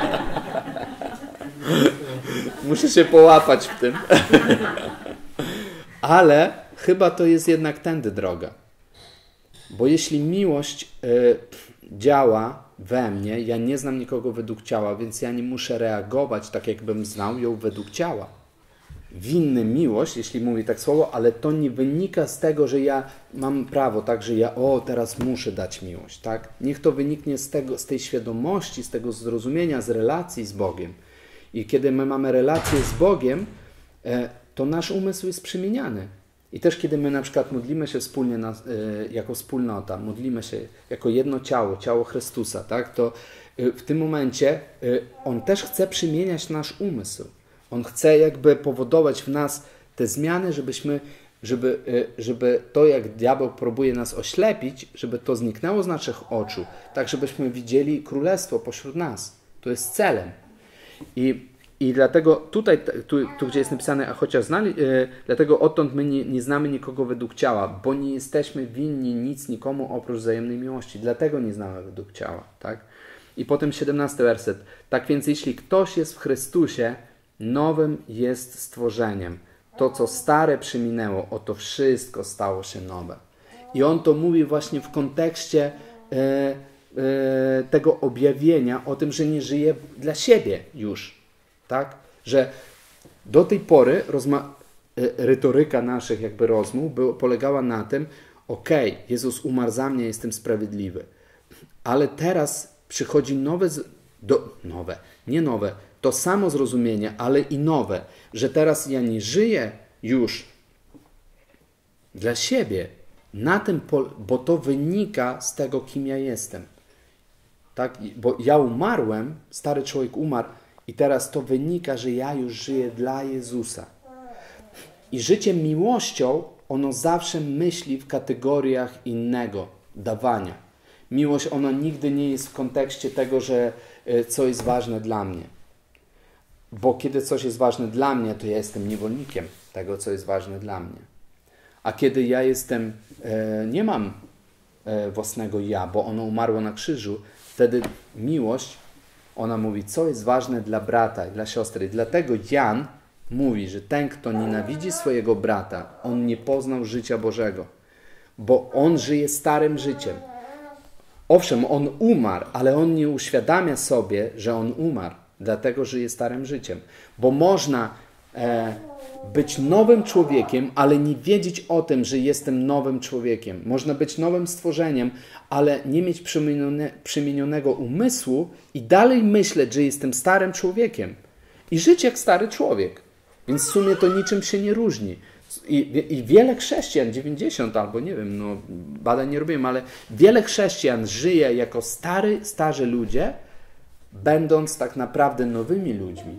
Muszę się połapać w tym. Ale chyba to jest jednak tędy droga. Bo jeśli miłość y, działa we mnie, ja nie znam nikogo według ciała, więc ja nie muszę reagować tak, jakbym znał ją według ciała. Winny miłość, jeśli mówię tak słowo, ale to nie wynika z tego, że ja mam prawo, tak, że ja o, teraz muszę dać miłość, tak? Niech to wyniknie z tego, z tej świadomości, z tego zrozumienia, z relacji z Bogiem. I kiedy my mamy relację z Bogiem, to nasz umysł jest przemieniany. I też kiedy my na przykład modlimy się wspólnie na, jako wspólnota, modlimy się jako jedno ciało, ciało Chrystusa, tak? To w tym momencie On też chce przemieniać nasz umysł. On chce jakby powodować w nas te zmiany, żebyśmy, żeby, żeby to, jak diabeł próbuje nas oślepić, żeby to zniknęło z naszych oczu, tak żebyśmy widzieli królestwo pośród nas. To jest celem. I, i dlatego tutaj, tu, tu gdzie jest napisane, a chociaż znali, yy, dlatego odtąd my nie, nie znamy nikogo według ciała, bo nie jesteśmy winni nic nikomu oprócz wzajemnej miłości. Dlatego nie znamy według ciała. Tak? I potem siedemnasty werset. Tak więc jeśli ktoś jest w Chrystusie, nowym jest stworzeniem. To, co stare przeminęło, oto wszystko stało się nowe. I on to mówi właśnie w kontekście yy, yy, tego objawienia o tym, że nie żyje dla siebie już. Tak? Że do tej pory rozma- yy, retoryka naszych jakby rozmów było, polegała na tym, okej, okay, Jezus umarł za mnie, jestem sprawiedliwy. Ale teraz przychodzi nowe, z- do, nowe, nie nowe, to samo zrozumienie, ale i nowe, że teraz ja nie żyję już dla siebie, na tym pol- bo to wynika z tego, kim ja jestem. Tak? Bo ja umarłem, stary człowiek umarł i teraz to wynika, że ja już żyję dla Jezusa. I życie miłością, ono zawsze myśli w kategoriach innego, dawania. Miłość, ona nigdy nie jest w kontekście tego, że co jest ważne dla mnie. Bo kiedy coś jest ważne dla mnie, to ja jestem niewolnikiem tego, co jest ważne dla mnie. A kiedy ja jestem, e, nie mam e, własnego ja, bo ono umarło na krzyżu, wtedy miłość, ona mówi, co jest ważne dla brata i dla siostry. I dlatego Jan mówi, że ten, kto nienawidzi swojego brata, on nie poznał życia Bożego. Bo on żyje starym życiem. Owszem, on umarł, ale on nie uświadamia sobie, że on umarł. Dlatego żyje starym życiem. Bo można e, być nowym człowiekiem, ale nie wiedzieć o tym, że jestem nowym człowiekiem. Można być nowym stworzeniem, ale nie mieć przemienione, przemienionego umysłu i dalej myśleć, że jestem starym człowiekiem. I żyć jak stary człowiek. Więc w sumie to niczym się nie różni. I, i wiele chrześcijan, dziewięćdziesiąt albo nie wiem, no badań nie robiłem, ale wiele chrześcijan żyje jako stary, starzy ludzie, będąc tak naprawdę nowymi ludźmi.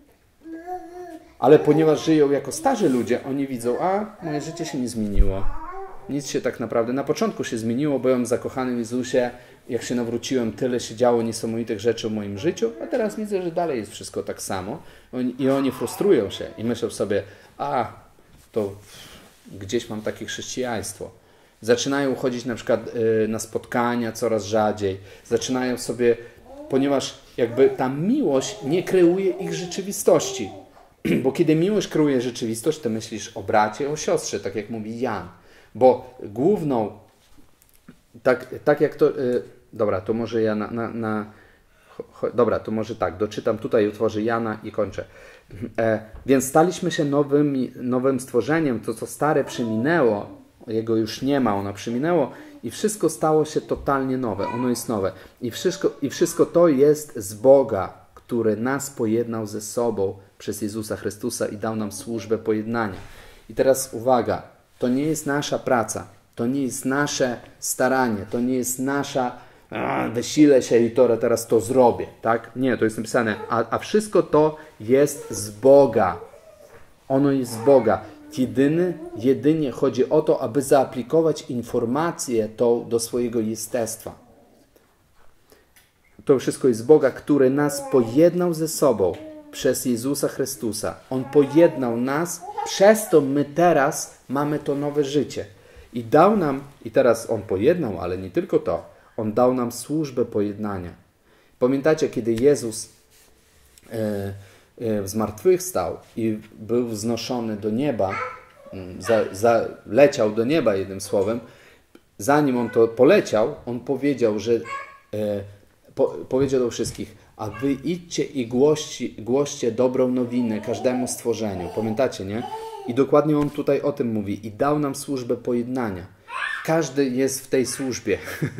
Ale ponieważ żyją jako starzy ludzie, oni widzą, a moje życie się nie zmieniło. Nic się tak naprawdę, na początku się zmieniło, byłem zakochany w Jezusie, jak się nawróciłem, tyle się działo niesamowitych rzeczy w moim życiu, a teraz widzę, że dalej jest wszystko tak samo. I oni frustrują się i myślą sobie, a to gdzieś mam takie chrześcijaństwo. Zaczynają chodzić na przykład na spotkania coraz rzadziej. Zaczynają sobie, ponieważ jakby ta miłość nie kreuje ich rzeczywistości. Bo kiedy miłość kreuje rzeczywistość, to myślisz o bracie, o siostrze, tak jak mówi Jan. Bo główną, tak, tak jak to, yy, dobra, to może ja na, na, na cho, dobra, to może tak, doczytam tutaj, utworzę Jana i kończę. E, więc staliśmy się nowym, nowym stworzeniem, to co stare przyminęło, jego już nie ma, ono przyminęło i wszystko stało się totalnie nowe, ono jest nowe. I wszystko, i wszystko to jest z Boga, który nas pojednał ze sobą przez Jezusa Chrystusa i dał nam służbę pojednania. I teraz uwaga, to nie jest nasza praca, to nie jest nasze staranie, to nie jest nasza a, wysilę się i to, teraz to zrobię, tak? Nie, to jest napisane, a, a wszystko to jest z Boga. Ono jest z Boga. Jedyny, jedynie chodzi o to, aby zaaplikować informację tą do swojego jestestwa. To wszystko jest z Boga, który nas pojednał ze sobą przez Jezusa Chrystusa. On pojednał nas, przez to my teraz mamy to nowe życie. I dał nam, i teraz On pojednał, ale nie tylko to, On dał nam służbę pojednania. Pamiętacie, kiedy Jezus e, e, zmartwychwstał i był wznoszony do nieba, za, za, leciał do nieba jednym słowem, zanim On to poleciał, On powiedział, że e, po, powiedział do wszystkich, a wy idźcie i głoście, głoście dobrą nowinę każdemu stworzeniu. Pamiętacie, nie? I dokładnie On tutaj o tym mówi. I dał nam służbę pojednania. Każdy jest w tej służbie.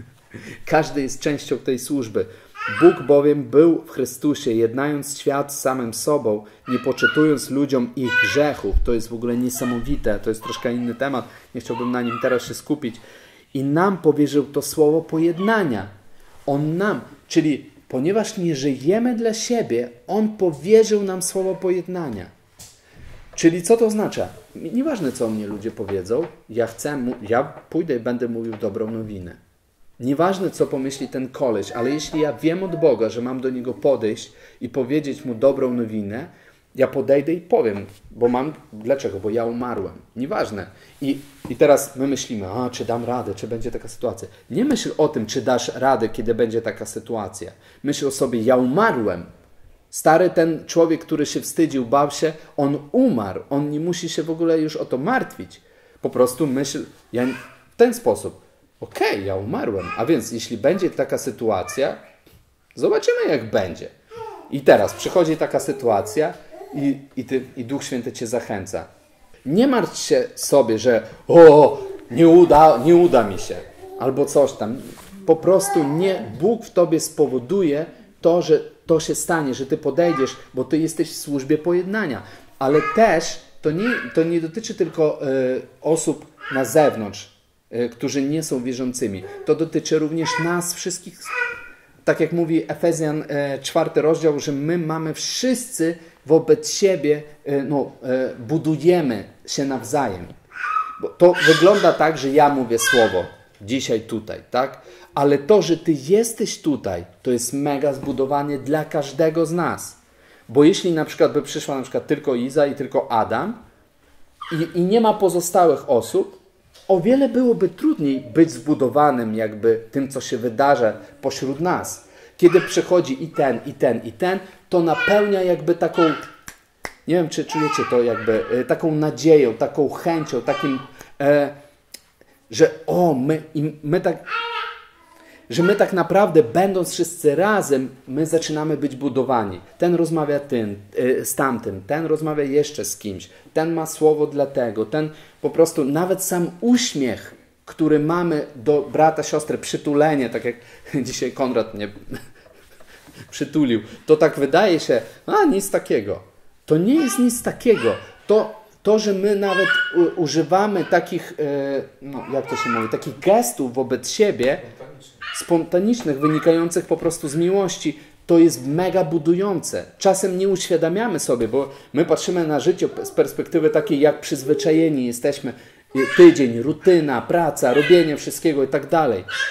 Każdy jest częścią tej służby. Bóg bowiem był w Chrystusie, jednając świat z samym sobą, nie poczytując ludziom ich grzechów. To jest w ogóle niesamowite. To jest troszkę inny temat. Nie chciałbym na nim teraz się skupić. I nam powierzył to słowo pojednania. On nam, czyli ponieważ nie żyjemy dla siebie, On powierzył nam słowo pojednania. Czyli co to oznacza? Nieważne, co o mnie ludzie powiedzą, ja chcę, ja pójdę i będę mówił dobrą nowinę. Nieważne, co pomyśli ten koleś, ale jeśli ja wiem od Boga, że mam do niego podejść i powiedzieć mu dobrą nowinę, ja podejdę i powiem, bo mam, dlaczego? Bo ja umarłem. Nieważne. I, i teraz my myślimy, a czy dam radę, czy będzie taka sytuacja. Nie myśl o tym, czy dasz radę, kiedy będzie taka sytuacja. Myśl o sobie, ja umarłem. Stary ten człowiek, który się wstydził, bał się, on umarł. On nie musi się w ogóle już o to martwić. Po prostu myśl ja, w ten sposób. Okej, okay, ja umarłem. A więc jeśli będzie taka sytuacja, zobaczymy jak będzie. I teraz przychodzi taka sytuacja i, i, ty, i Duch Święty cię zachęca. Nie martw się sobie, że o, nie uda, nie uda mi się. Albo coś tam. Po prostu nie, Bóg w tobie spowoduje to, że to się stanie, że ty podejdziesz, bo ty jesteś w służbie pojednania. Ale też to nie, to nie dotyczy tylko y, osób na zewnątrz, y, którzy nie są wierzącymi. To dotyczy również nas wszystkich. Tak jak mówi Efezjan y, czwarty rozdział, że my mamy wszyscy wobec siebie, y, no, y, budujemy się nawzajem. Bo to wygląda tak, że ja mówię słowo dzisiaj tutaj, tak? Ale to, że ty jesteś tutaj, to jest mega zbudowanie dla każdego z nas. Bo jeśli na przykład by przyszła na przykład tylko Iza i tylko Adam i, i nie ma pozostałych osób, o wiele byłoby trudniej być zbudowanym jakby tym, co się wydarza pośród nas. Kiedy przychodzi i ten, i ten, i ten, to napełnia jakby taką, nie wiem, czy czujecie to jakby, taką nadzieją, taką chęcią, takim, e, że o, my, i my tak... że my tak naprawdę, będąc wszyscy razem, my zaczynamy być budowani. Ten rozmawia tym, z tamtym, ten rozmawia jeszcze z kimś, ten ma słowo dla tego, ten po prostu, nawet sam uśmiech, który mamy do brata, siostry, przytulenie, tak jak dzisiaj Konrad mnie przytulił, to tak wydaje się, a nic takiego. To nie jest nic takiego. To, to że my nawet u, używamy takich, no jak to się mówi, takich gestów wobec siebie, spontanicznych, wynikających po prostu z miłości, to jest mega budujące. Czasem nie uświadamiamy sobie, bo my patrzymy na życie z perspektywy takiej, jak przyzwyczajeni jesteśmy. Tydzień, rutyna, praca, robienie wszystkiego i tak dalej.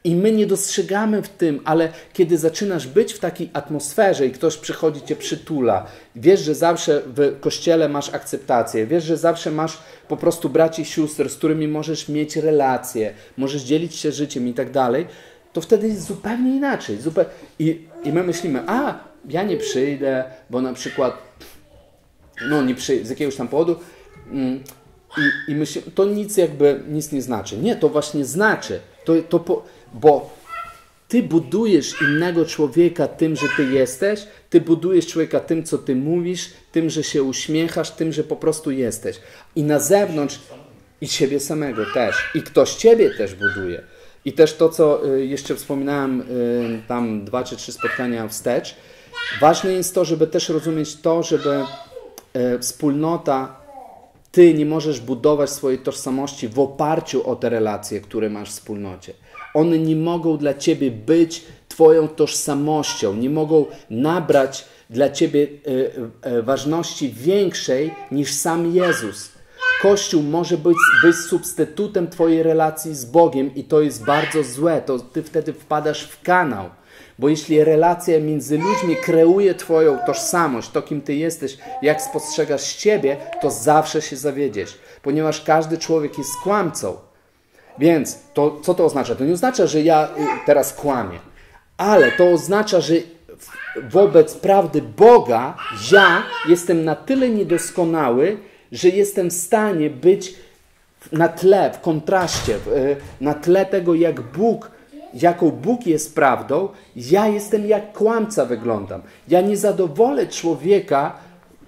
I my nie dostrzegamy w tym, ale kiedy zaczynasz być w takiej atmosferze i ktoś przychodzi, cię przytula, wiesz, że zawsze w kościele masz akceptację, wiesz, że zawsze masz po prostu braci i sióstr, z którymi możesz mieć relacje, możesz dzielić się życiem i tak dalej, to wtedy jest zupełnie inaczej. Zupeł... I, I my myślimy, a ja nie przyjdę, bo na przykład, no nie przyjdę z jakiegoś tam powodu, mm, i, i myślimy, to nic jakby, nic nie znaczy. Nie, to właśnie znaczy, to, to po, bo ty budujesz innego człowieka tym, że ty jesteś, ty budujesz człowieka tym, co ty mówisz, tym, że się uśmiechasz, tym, że po prostu jesteś. I na zewnątrz, i siebie samego też, i ktoś ciebie też buduje. I też to, co jeszcze wspominałem tam dwa czy trzy spotkania wstecz, ważne jest to, żeby też rozumieć to, żeby wspólnota, ty nie możesz budować swojej tożsamości w oparciu o te relacje, które masz w wspólnocie. One nie mogą dla ciebie być twoją tożsamością, nie mogą nabrać dla ciebie ważności większej niż sam Jezus. Kościół może być, być substytutem twojej relacji z Bogiem i to jest bardzo złe, to ty wtedy wpadasz w kanał. Bo jeśli relacja między ludźmi kreuje twoją tożsamość, to kim ty jesteś, jak spostrzegasz siebie, to zawsze się zawiedziesz. Ponieważ każdy człowiek jest kłamcą. Więc to, co to oznacza? To nie oznacza, że ja teraz kłamię. Ale to oznacza, że wobec prawdy Boga ja jestem na tyle niedoskonały, że jestem w stanie być na tle, w kontraście, na tle tego, jak Bóg, jaką Bóg jest prawdą, ja jestem jak kłamca wyglądam. Ja nie zadowolę człowieka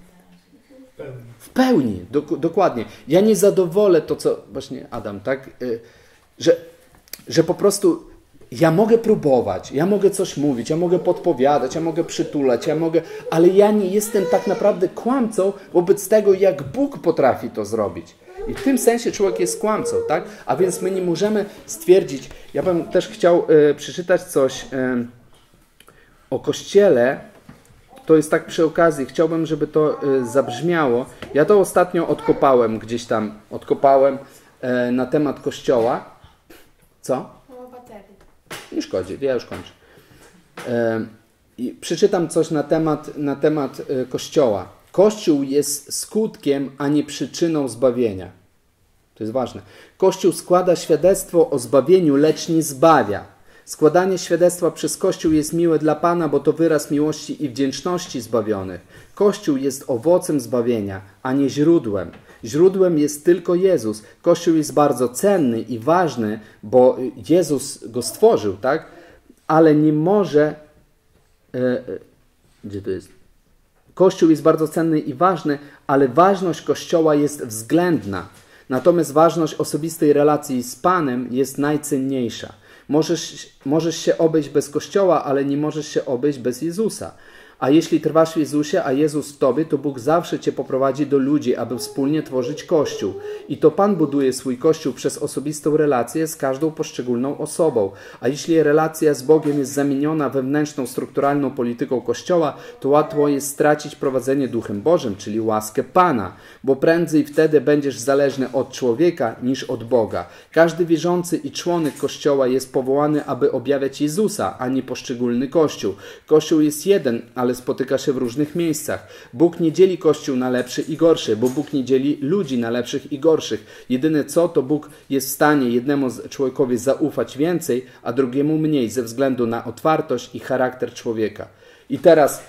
w pełni, do, dokładnie. Ja nie zadowolę to, co właśnie Adam, tak? Że, że po prostu ja mogę próbować, ja mogę coś mówić, ja mogę podpowiadać, ja mogę przytulać, ja mogę, ale ja nie jestem tak naprawdę kłamcą wobec tego, jak Bóg potrafi to zrobić. I w tym sensie człowiek jest kłamcą, tak? A więc my nie możemy stwierdzić, ja bym też chciał y, przeczytać coś y, o Kościele, to jest tak przy okazji, chciałbym, żeby to y, zabrzmiało. Ja to ostatnio odkopałem gdzieś tam, odkopałem y, na temat Kościoła. Co? Nie szkodzi, ja już kończę. I przeczytam coś na temat, na temat Kościoła. Kościół jest skutkiem, a nie przyczyną zbawienia. To jest ważne. Kościół składa świadectwo o zbawieniu, lecz nie zbawia. Składanie świadectwa przez Kościół jest miłe dla Pana, bo to wyraz miłości i wdzięczności zbawionych. Kościół jest owocem zbawienia, a nie źródłem. Źródłem jest tylko Jezus. Kościół jest bardzo cenny i ważny, bo Jezus go stworzył, tak? Ale nie może... E, e, gdzie to jest? Kościół jest bardzo cenny i ważny, ale ważność Kościoła jest względna. Natomiast ważność osobistej relacji z Panem jest najcenniejsza. Możesz, możesz się obejść bez Kościoła, ale nie możesz się obejść bez Jezusa. A jeśli trwasz w Jezusie, a Jezus w Tobie, to Bóg zawsze Cię poprowadzi do ludzi, aby wspólnie tworzyć Kościół. I to Pan buduje swój Kościół przez osobistą relację z każdą poszczególną osobą. A jeśli relacja z Bogiem jest zamieniona wewnętrzną, strukturalną polityką Kościoła, to łatwo jest stracić prowadzenie Duchem Bożym, czyli łaskę Pana. Bo prędzej wtedy będziesz zależny od człowieka niż od Boga. Każdy wierzący i członek Kościoła jest powołany, aby objawiać Jezusa, a nie poszczególny Kościół. Kościół jest jeden, ale ale spotyka się w różnych miejscach. Bóg nie dzieli Kościół na lepszy i gorszy, bo Bóg nie dzieli ludzi na lepszych i gorszych. Jedyne co, to Bóg jest w stanie jednemu człowiekowi zaufać więcej, a drugiemu mniej, ze względu na otwartość i charakter człowieka. I teraz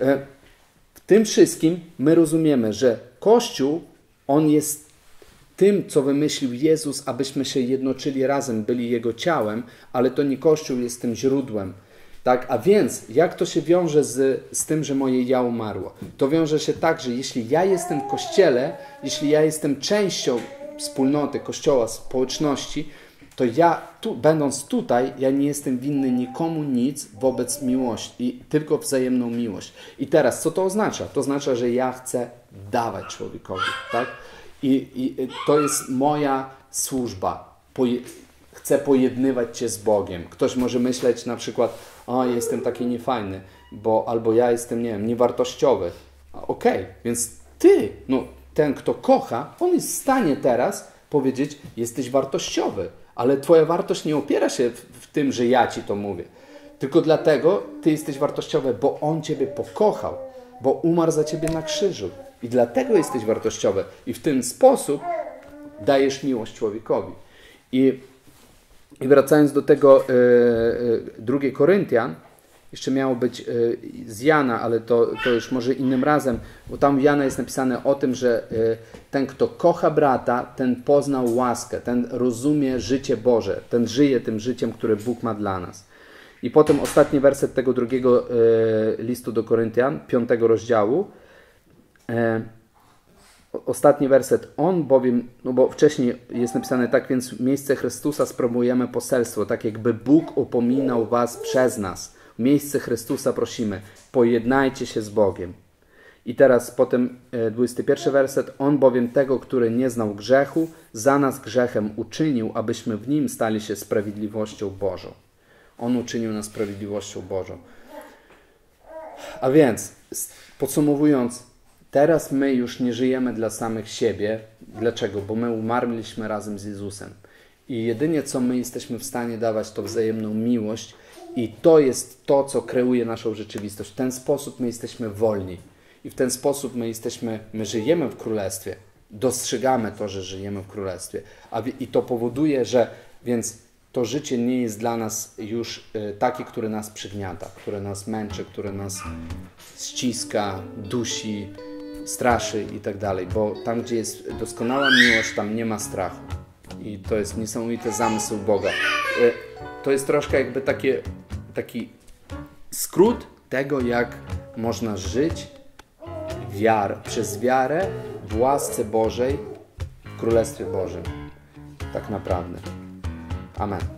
w tym wszystkim my rozumiemy, że Kościół, on jest tym, co wymyślił Jezus, abyśmy się jednoczyli razem, byli Jego ciałem, ale to nie Kościół jest tym źródłem. Tak, a więc jak to się wiąże z, z tym, że moje ja umarło? To wiąże się tak, że jeśli ja jestem w Kościele, jeśli ja jestem częścią wspólnoty, Kościoła, społeczności, to ja, tu, będąc tutaj, ja nie jestem winny nikomu nic wobec miłości, i tylko wzajemną miłość. I teraz, co to oznacza? To oznacza, że ja chcę dawać człowiekowi, tak? I, i to jest moja służba. Poje, chcę pojednywać Cię z Bogiem. Ktoś może myśleć na przykład, o, jestem taki niefajny, bo albo ja jestem, nie wiem, niewartościowy. Okej, okay, więc Ty, no ten, kto kocha, on jest w stanie teraz powiedzieć, jesteś wartościowy, ale Twoja wartość nie opiera się w, w tym, że ja Ci to mówię. Tylko dlatego Ty jesteś wartościowy, bo On Ciebie pokochał, bo umarł za Ciebie na krzyżu. I dlatego jesteś wartościowy. I w ten sposób dajesz miłość człowiekowi. I, i wracając do tego e, e, drugiej Koryntian, jeszcze miało być e, z Jana, ale to, to już może innym razem, bo tam w Jana jest napisane o tym, że e, ten, kto kocha brata, ten poznał łaskę, ten rozumie życie Boże, ten żyje tym życiem, które Bóg ma dla nas. I potem ostatni werset tego drugiego e, listu do Koryntian, piątego rozdziału. E, ostatni werset. On bowiem, no bo wcześniej jest napisane tak, więc w miejsce Chrystusa sprawujemy poselstwo, tak jakby Bóg upominał was przez nas. W miejsce Chrystusa prosimy, pojednajcie się z Bogiem. I teraz potem e, dwudziesty pierwszy werset. On bowiem tego, który nie znał grzechu, za nas grzechem uczynił, abyśmy w nim stali się sprawiedliwością Bożą. On uczynił nas sprawiedliwością Bożą. A więc, podsumowując, teraz my już nie żyjemy dla samych siebie. Dlaczego? Bo my umarliśmy razem z Jezusem. I jedynie co my jesteśmy w stanie dawać, to wzajemną miłość. I to jest to, co kreuje naszą rzeczywistość. W ten sposób my jesteśmy wolni. I w ten sposób my jesteśmy, my żyjemy w Królestwie. Dostrzegamy to, że żyjemy w Królestwie. A I to powoduje, że więc to życie nie jest dla nas już takie, które nas przygniata, które nas męczy, które nas ściska, dusi, straszy i tak dalej. Bo tam, gdzie jest doskonała miłość, tam nie ma strachu. I to jest niesamowity zamysł Boga. To jest troszkę jakby takie, taki skrót tego, jak można żyć wiar, przez wiarę w łasce Bożej, w Królestwie Bożym. Tak naprawdę. Amen.